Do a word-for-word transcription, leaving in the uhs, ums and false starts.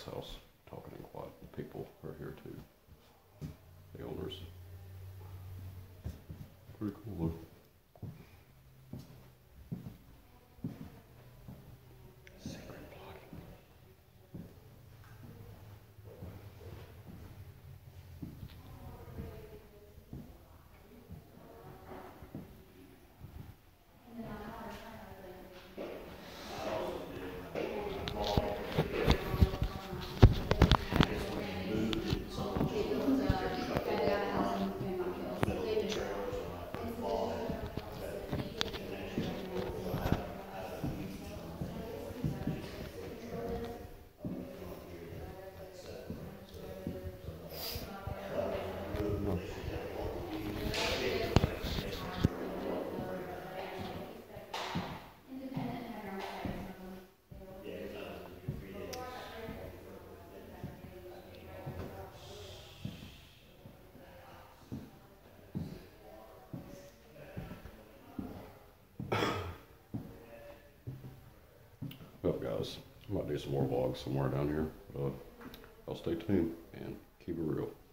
house talking in quiet. People are here too. The owners. Pretty cool though. Secret blocking. Well, guys, I might do some more vlogs somewhere down here, but I'll stay tuned and keep it real.